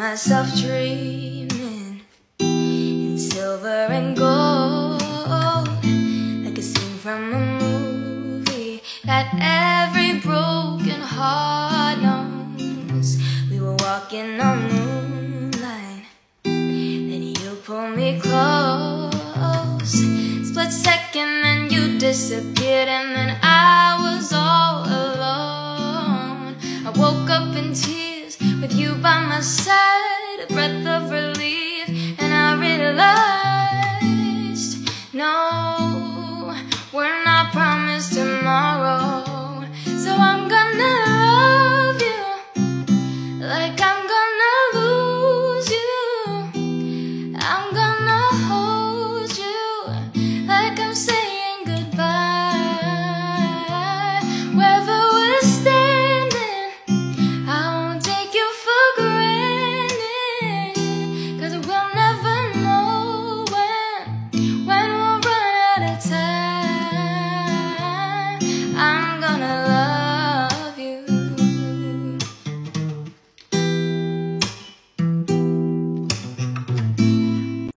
myself dreaming in silver and gold, like a scene from a movie that every broken heart knows. We were walking on moonlight, then you pulled me close. Split second and you disappeared, and then I was